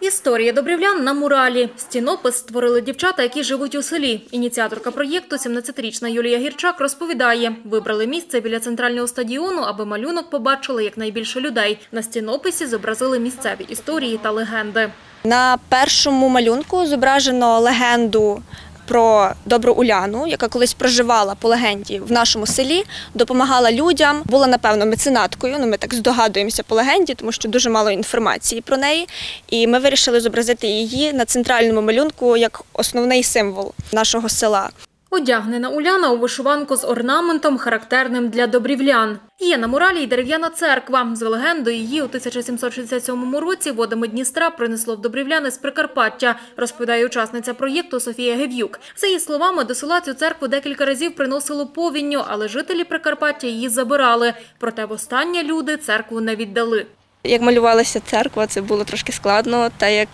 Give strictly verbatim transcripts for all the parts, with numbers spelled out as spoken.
Історія добрівлян на муралі. Стінопис створили дівчата, які живуть у селі. Ініціаторка проєкту, сімнадцятирічна Юлія Гірчак, розповідає, вибрали місце біля центрального стадіону, аби малюнок побачили якнайбільше людей. На стінописі зобразили місцеві історії та легенди. На першому малюнку зображено легенду про добру Уляну, яка колись проживала по легенді в нашому селі, допомагала людям, була, напевно, меценаткою, ну ми так здогадуємося по легенді, тому що дуже мало інформації про неї. І ми вирішили зобразити її на центральному малюнку як основний символ нашого села. Одягнена Уляна у вишиванку з орнаментом, характерним для добрівлян. Є на муралі й дерев'яна церква. За легендою, її у тисяча сімсот шістдесят сьомому році водами Дністра принесло в Добрівляни з Прикарпаття, розповідає учасниця проєкту Софія Гев'юк. За її словами, до села цю церкву декілька разів приносило повінню, але жителі Прикарпаття її забирали. Проте востаннє люди церкву не віддали. Як малювалася церква, це було трошки складно, та як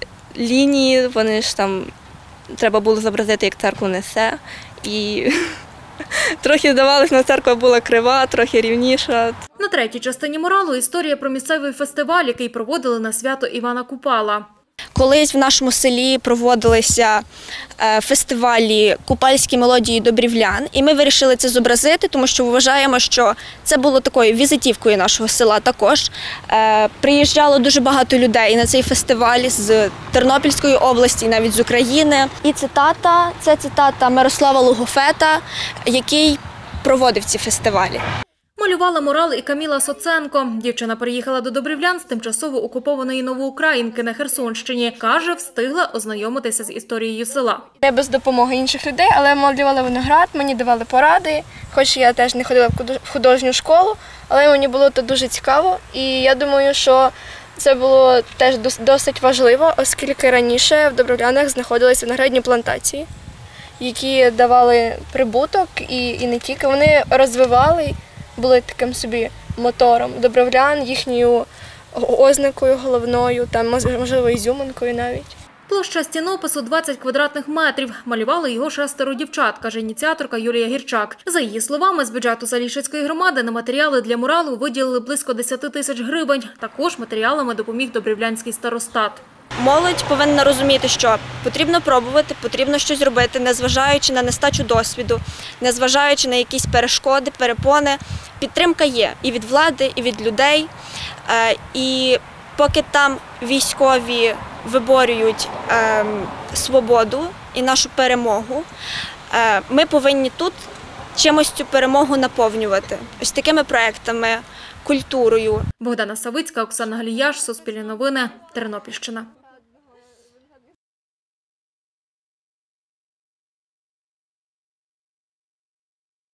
лінії, вони ж там треба було зобразити, як церкву несе. І трохи здавалося, що церква була крива, трохи рівніша. На третій частині муралу історія про місцевий фестиваль, який проводили на свято Івана Купала. Колись в нашому селі проводилися фестивалі «Купальські мелодії добрівлян», і ми вирішили це зобразити, тому що вважаємо, що це було такою візитівкою нашого села також. Приїжджало дуже багато людей на цей фестиваль з Тернопільської області, навіть з України. І цитата – це цитата Мирослава Логофета, який проводив ці фестивалі. Малювала мурал і Каміла Соценко. Дівчина переїхала до Добрівлян з тимчасово окупованої Новоукраїнки на Херсонщині. Каже, встигла ознайомитися з історією села. Я без допомоги інших людей, але малювала виноград, мені давали поради. Хоч я теж не ходила в художню школу, але мені було це дуже цікаво. І я думаю, що це було теж досить важливо, оскільки раніше в Добрівлянах знаходилися виноградні плантації, які давали прибуток і, і не тільки. Вони розвивали, були таким собі мотором добрівлян, їхньою ознакою головною, там, можливо, ізюминкою навіть. Площа стінопису – двадцять квадратних метрів. Малювали його шестеро дівчат, каже ініціаторка Юлія Гірчак. За її словами, з бюджету Заліщицької громади на матеріали для муралу виділили близько десяти тисяч гривень. Також матеріалами допоміг добрівлянський старостат. Молодь повинна розуміти, що потрібно пробувати, потрібно щось робити, незважаючи на нестачу досвіду, незважаючи на якісь перешкоди, перепони. Підтримка є і від влади, і від людей. І поки там військові виборюють свободу і нашу перемогу, ми повинні тут чимось цю перемогу наповнювати. Ось такими проектами, культурою. Богдана Савицька, Оксана Галіяш, Суспільне новини, Тернопільщина.